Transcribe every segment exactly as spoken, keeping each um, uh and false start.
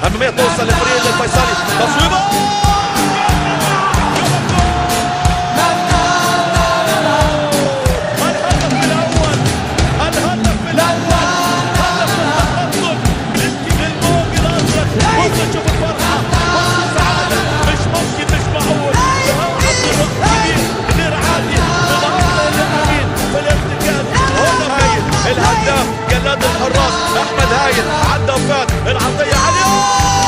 اماميه توصل لفريق الفيصلي، تصويبه الهداف جلاد الحراس احمد هايل عدى وفات العطيه عليه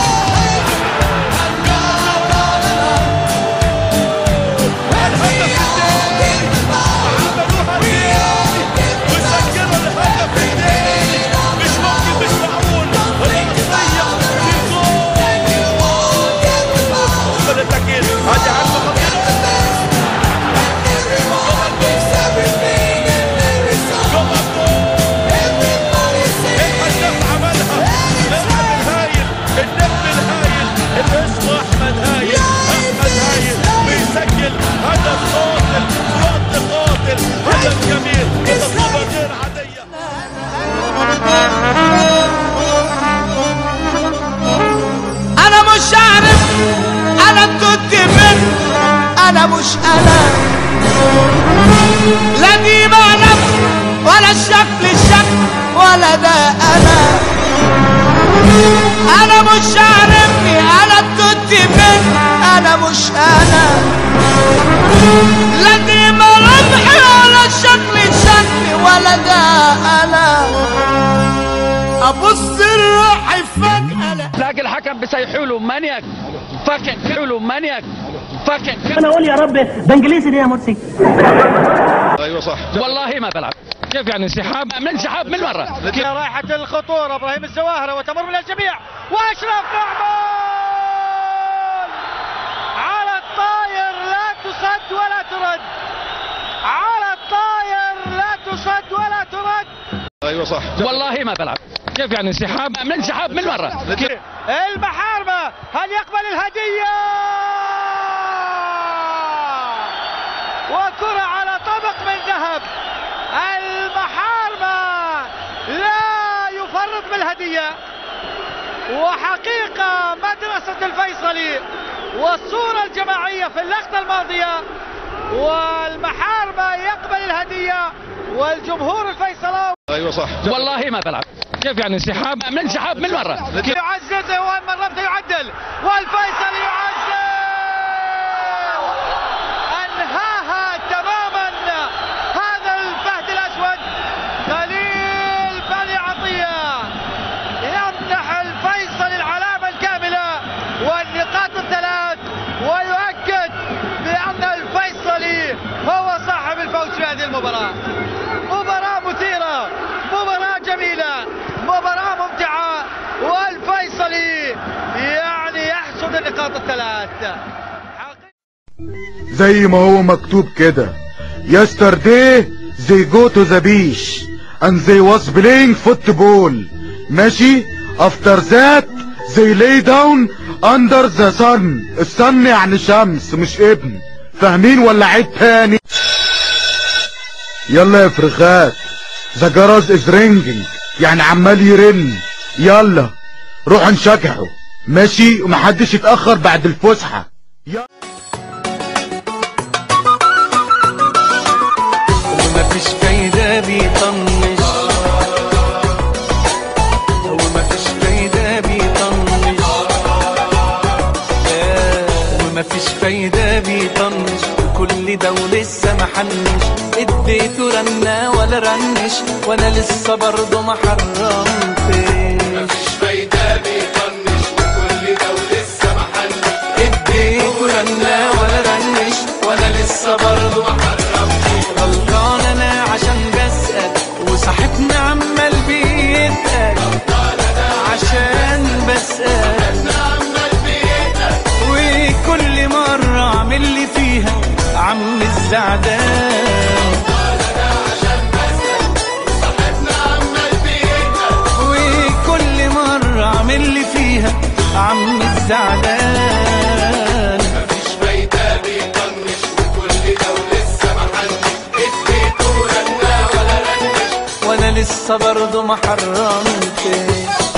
أنا مش أنا، لا دي معنى ولا الشكل الشكل ولا ده أنا. أنا مش عارفني، أنا التوت من أنا مش أنا، لا دي ملامحي ولا الشكل الشكل ولا ده أنا. أبص لروحي فجأة تلاقي الحكم بيسيحوله مانياك فاكن فيقولوا مانياك فاكن. انا اقول يا رب ده انجليزي دي يا مرسي. ايوه صح والله ما بلعب. كيف يعني انسحاب من انسحاب من مره رايحة الخطورة ابراهيم الزواهرة وتمر من الجميع واشرف نعمان على الطاير لا تصد ولا ترد، على الطاير لا تصد ولا ترد. ايوه صح والله ما بلعب. كيف يعني انسحاب من انسحاب من مره. المحارمة هل يقبل الهدية؟ وكرة على طبق من ذهب. المحارمة لا يفرط بالهدية، وحقيقة مدرسة الفيصلي والصورة الجماعية في اللقطة الماضية، والمحارمة يقبل الهدية والجمهور الفيصلاوي. ايوه صح والله ما بلعب. كيف يعني انسحاب من انسحاب من مره. يعزز والمرة يعدل والفيصلي يعزز، انهاها تماما هذا الفهد الاسود خليل بني عطية، يمنح الفيصلي العلامة الكاملة والنقاط الثلاث، ويؤكد بأن الفيصلي هو صاحب الفوز في هذه المباراة. مباراة مثيرة، مباراة جميلة، مباراة ممتعة، والفيصلي يعني يحصد النقاط الثلاث. زي ما هو مكتوب كده yesterday they go to the beach and they was playing football. ماشي. after that they lay down under the sun. الصن يعني شمس مش ابن. فاهمين ولا عيد تاني؟ يلا يا فرخات the garage is ringing يعني عمال يرن. يلا روحوا نشجعوا ماشي، ومحدش يتأخر بعد الفسحة. ومفيش فايدة بيطنش، ومفيش فايدة بيطنش، ومفيش فايدة بيطنش، كل ده ولسه محنش، اديته رنة ولا رنش، وانا لسه برضه ما حرمتش. مفيش فايدة بيطنش وكل ده ولسه محنش، اديته رنة ولا رنش، وانا لسه برضه ما حرمتش. غلطان انا عشان بسأل وصاحبنا عمال بيتقل، عشان بسأل وكل مرة اعمل لي فيها عم الزعدان. وكل مرة اعمل لي فيها عم الزعلان. مفيش فايدة بيطنش وكل ده ولسه محنش، اديته رنة ولا رنش، وانا لسه برضه ما حرمتش.